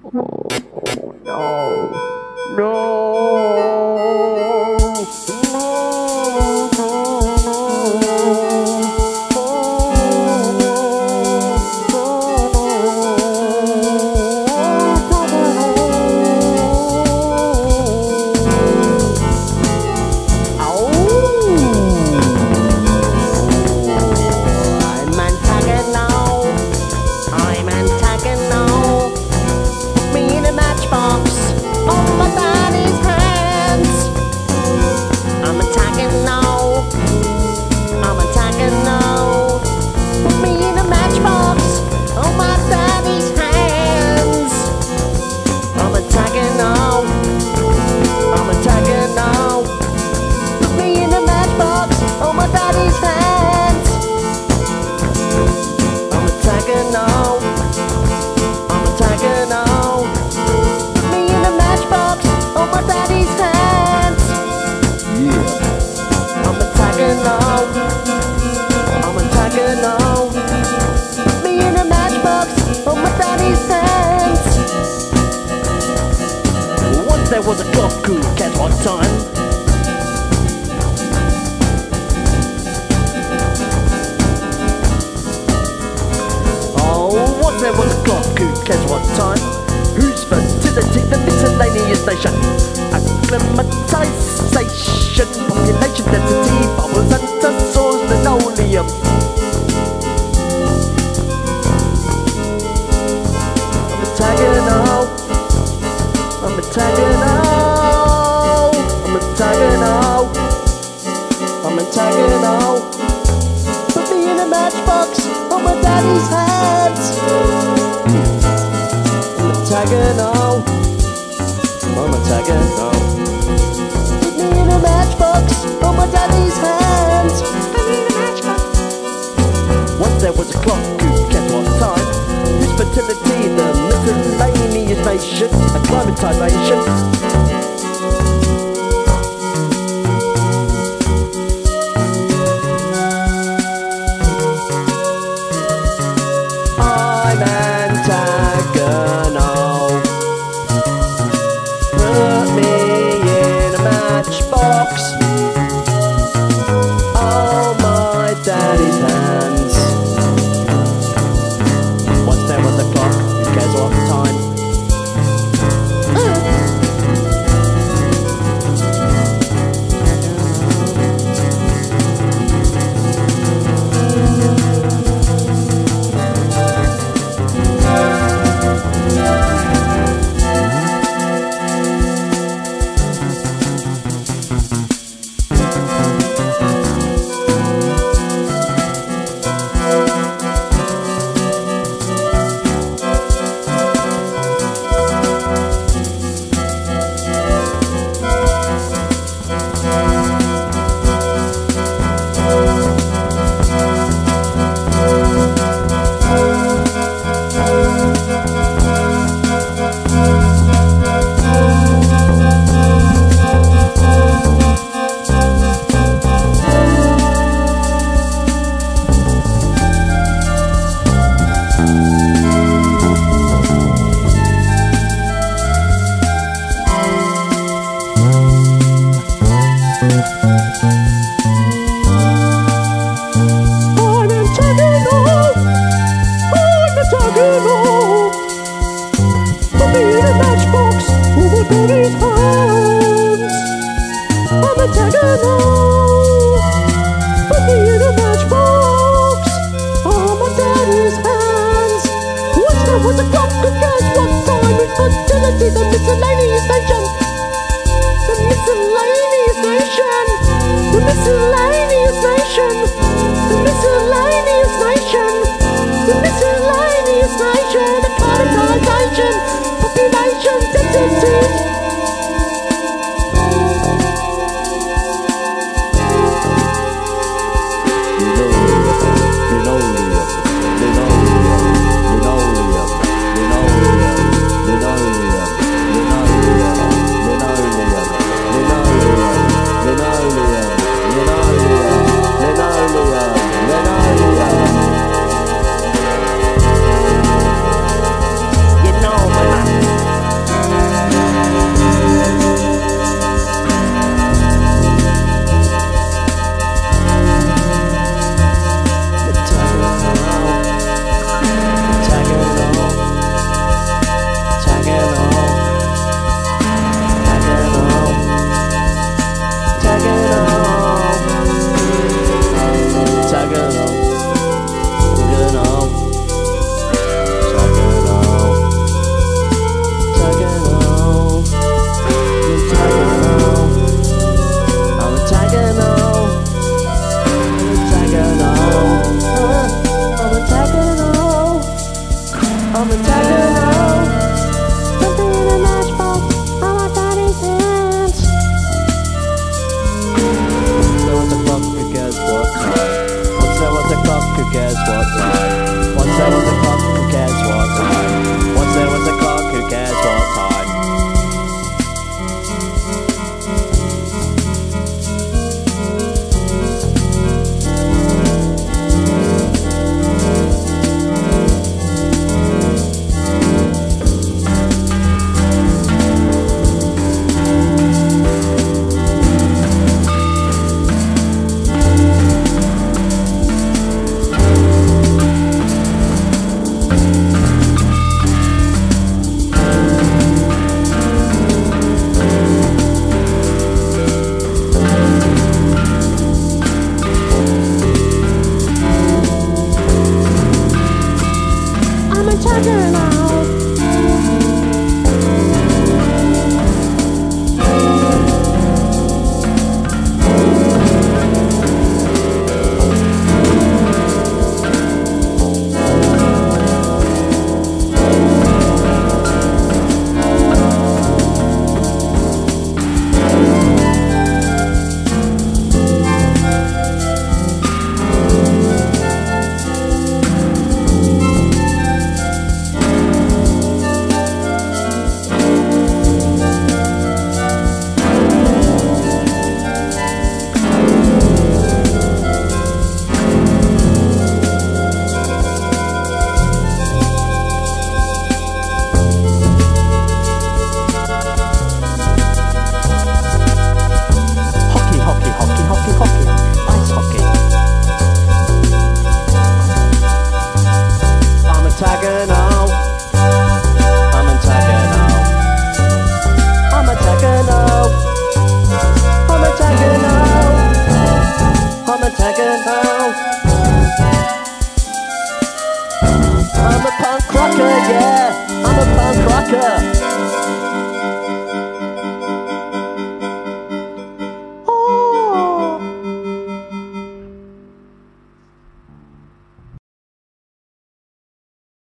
Oh, no. No. I'm Antagonal. Put me in a matchbox on my daddy's hands. I'm Antagonal. I'm Antagonal. Put me in a matchbox on my daddy's hands. I'm Antagonal. I'm Antagonal. Put me in a matchbox on my daddy's hands. I'm Antagonal. I'm Antagonal. Put me in a matchbox on my daddy's hands. Yeah. I'm Antagonal. I'm Antagonal. Put me in a matchbox on my daddy's hands. Once there was a clock who guessed what time. Once there was a clock, who cares what time? Whose fertility, the miscellaneous nation. Acclimatization, population density, bubbles and source linoleum. I'm Antagonal. I'm Antagonal. I'm Antagonal. I'm Antagonal. Put me in a matchbox on my daddy's hands. I'm Antagonal. I'm Antagonal. Put me in a matchbox on my daddy's hands. Put me in a matchbox. Once there was a clock who kept what time. Whose fertility, the miscellaneous nation. Acclimatization. I'm Antagonal. Put me in a matchbox on my daddy's hands. Once there was a clock, who cares what time? Put me in a matchbox, who would do these?